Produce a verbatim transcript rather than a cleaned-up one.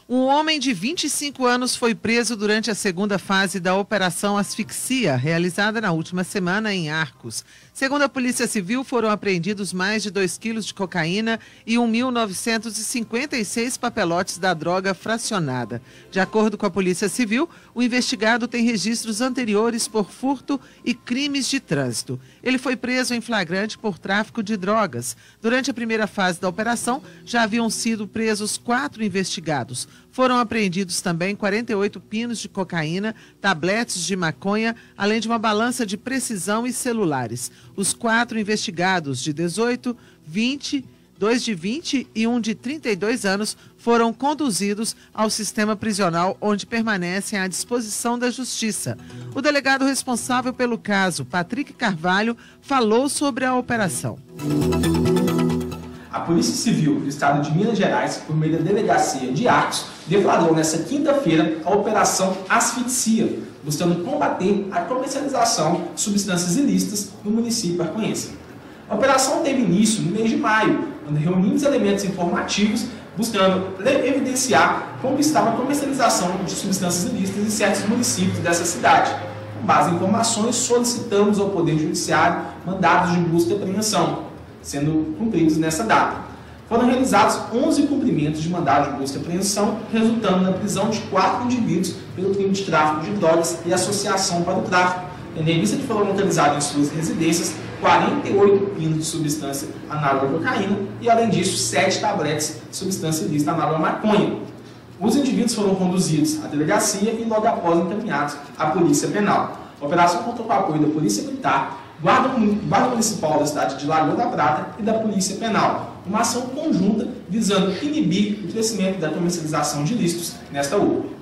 Um homem de vinte e cinco anos foi preso durante a segunda fase da Operação Asfixia, realizada na última semana em Arcos. Segundo a Polícia Civil, foram apreendidos mais de dois quilos de cocaína e mil novecentos e cinquenta e seis papelotes da droga fracionada. De acordo com a Polícia Civil, o investigado tem registros anteriores por furto e crimes de trânsito. Ele foi preso em flagrante por tráfico de drogas. Durante a primeira fase da operação, já haviam sido presos quatro investigados. Foram apreendidos também quarenta e oito pinos de cocaína, tabletes de maconha, além de uma balança de precisão e celulares. Os quatro investigados, de dezoito, vinte, dois de vinte e um de trinta e dois anos, foram conduzidos ao sistema prisional, onde permanecem à disposição da Justiça. O delegado responsável pelo caso, Patrick Carvalho, falou sobre a operação. A Polícia Civil do Estado de Minas Gerais, por meio da Delegacia de Arcos, deflagrou nesta quinta-feira a Operação Asfixia, buscando combater a comercialização de substâncias ilícitas no município arcoense. A operação teve início no mês de maio, quando reunimos elementos informativos buscando evidenciar como estava a comercialização de substâncias ilícitas em certos municípios dessa cidade. Com base em informações, solicitamos ao Poder Judiciário mandados de busca e apreensão, sendo cumpridos nessa data. Foram realizados onze cumprimentos de mandado de busca e apreensão, resultando na prisão de quatro indivíduos pelo crime de tráfico de drogas e associação para o tráfico, tendo em vista que foram localizados em suas residências quarenta e oito pinos de substância análoga à cocaína e, além disso, sete tabletes de substância ilícita análoga à maconha. Os indivíduos foram conduzidos à delegacia e logo após encaminhados à Polícia Penal. A operação contou com o apoio da Polícia Militar, Guarda, Guarda Municipal da cidade de Lagoa da Prata e da Polícia Penal, uma ação conjunta visando inibir o crescimento da comercialização de ilícitos nesta urbe.